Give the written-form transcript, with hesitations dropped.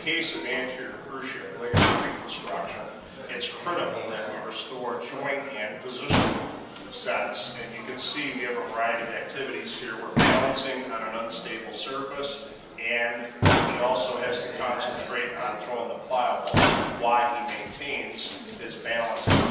case of anterior cruciate ligament reconstruction, it's critical that we restore joint and position sets. And you can see we have a variety of activities here. We're balancing on an unstable surface, and he also has to concentrate on throwing the plowable while he maintains his balance.